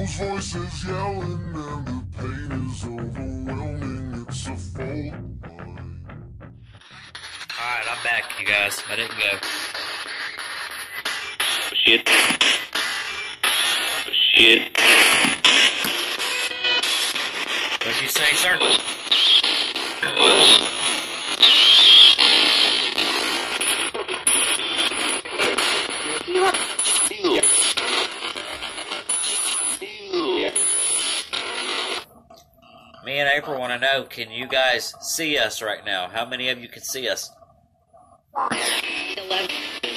those voices yelling and the pain is overwhelming. It's a fault. Alright, I'm back, you guys. I didn't go. Shit. Shit. What'd you say, sir? Me and April want to know, can you guys see us right now? How many of you can see us? 11.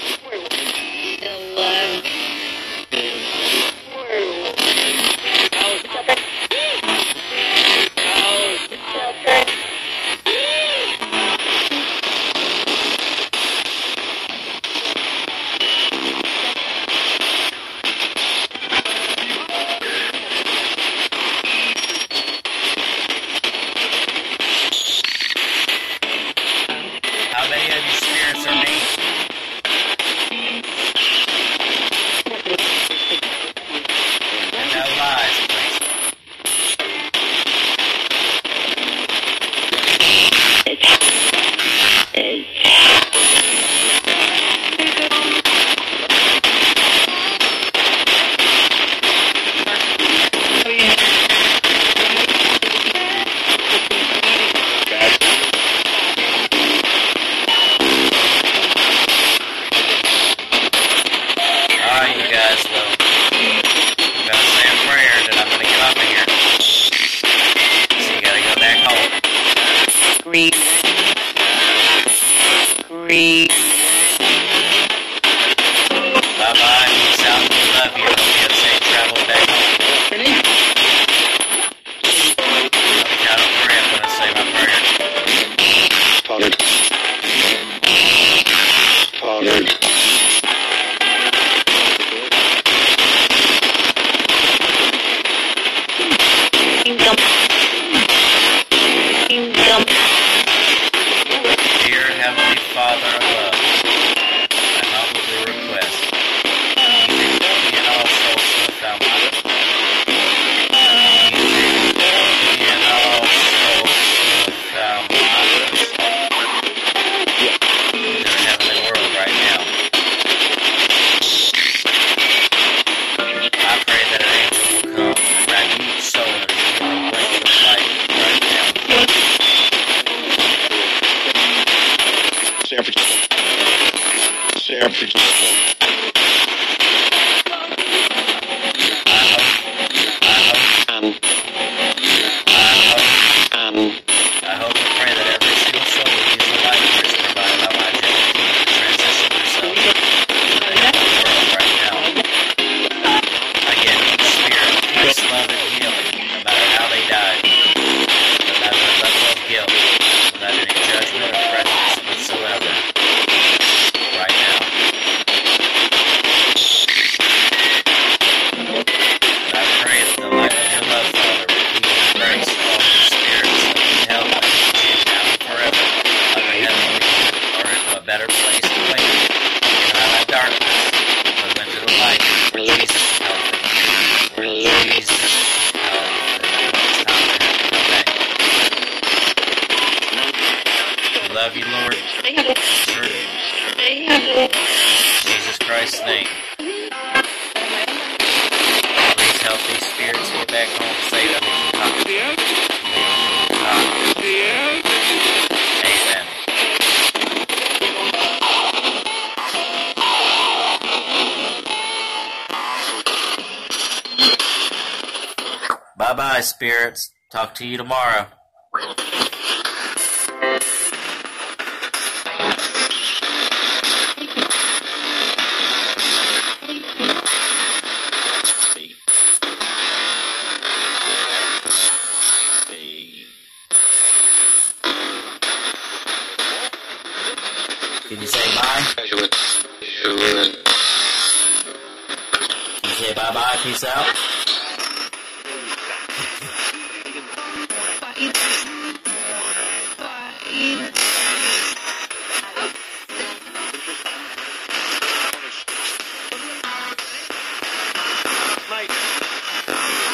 How many of you spirits are me? And no lies, please. Alright, you guys, well, I'm gonna say a prayer, then I'm gonna get off of here. So you gotta go back home. Scream. Scream. Bye-bye, peace out, we love you. Hope you have safe travel back home. On the count of three, I'm gonna say my prayer. Pollard. Pollard. Kingdom. Kingdom. Dear Heavenly Father of love, I humbly request you take me and all souls to the fountain. You take me and all souls to the fountain. To the heavenly world right now. I pray that an angel will come and wrap each soul in a healing blanket of light right now. San Francisco. San Francisco. I hope and pray that every single soul will use the light years provided by my genetic team to transition themselves to the heavenly world right now. Again, each spirit, peace, love, and healing, no matter how they died, no matter the level of guilt, without any judgment or prejudice whatsoever, right now. And I pray that the light of your love, Father, will keep and grace all your spirits in hell like you now and forever, like a heavenly or into a better place to wait, and out of darkness, move into the light, where Jesus is helping. Jesus is helping. It's time for him to come back. We love you, Lord. True. In Jesus Christ's name. Please help these spirits get back home safe and Amen. Bye-bye, spirits. Talk to you tomorrow. Can you say bye? Can you say bye-bye? Peace out? Mate.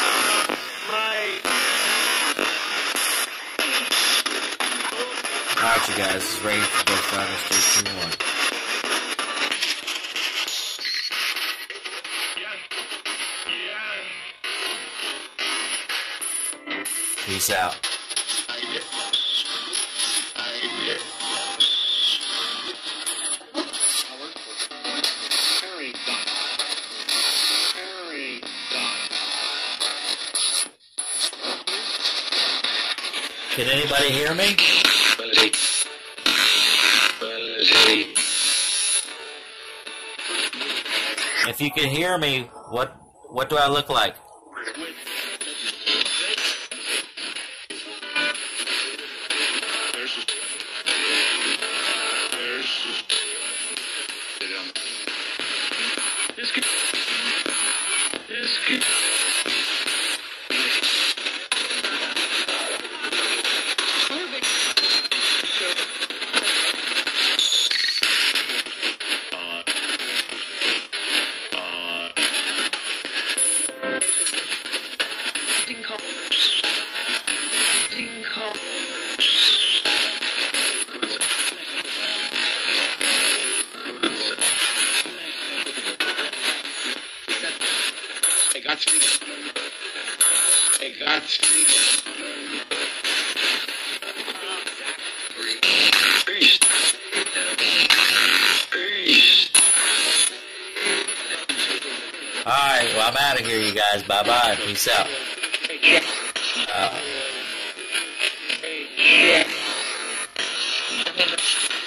got you guys. This is Rain for Ghost Runners 321. Peace out. Can anybody hear me? If you can hear me, what do I look like? Alright, well, I'm out of here, you guys. Bye-bye. Peace out.